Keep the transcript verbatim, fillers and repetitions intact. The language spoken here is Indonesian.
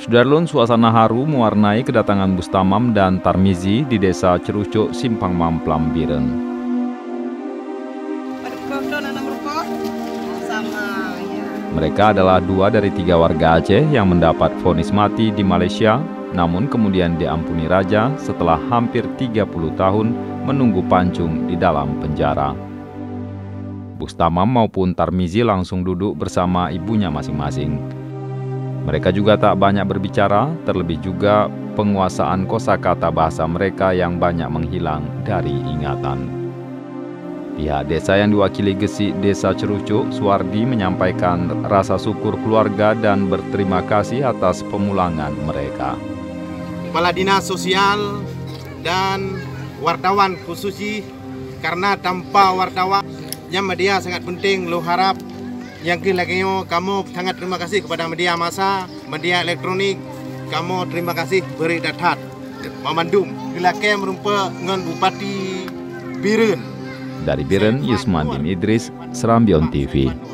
Sudarlun, suasana haru mewarnai kedatangan Bustamam dan Tarmizi di desa Cerucuk, Simpang Mamplam, Biren. Mereka adalah dua dari tiga warga Aceh yang mendapat vonis mati di Malaysia, namun kemudian diampuni raja setelah hampir tiga puluh tahun menunggu pancung di dalam penjara. Bustamam maupun Tarmizi langsung duduk bersama ibunya masing-masing. Mereka juga tak banyak berbicara, terlebih juga penguasaan kosakata bahasa mereka yang banyak menghilang dari ingatan. Pihak desa yang diwakili Gesik Desa Cerucuk, Suwardi, menyampaikan rasa syukur keluarga dan berterima kasih atas pemulangan mereka. Kepala Dinas Sosial dan wartawan khususnya, karena tanpa wartawan yang media sangat penting. Lo harap yang lagi kamu sangat terima kasih kepada media massa, media elektronik. Kamu terima kasih beri datat memandum dilakai merupa dengan Bupati Biren. Dari Biren, Yusman bin Idris, Serambion T V.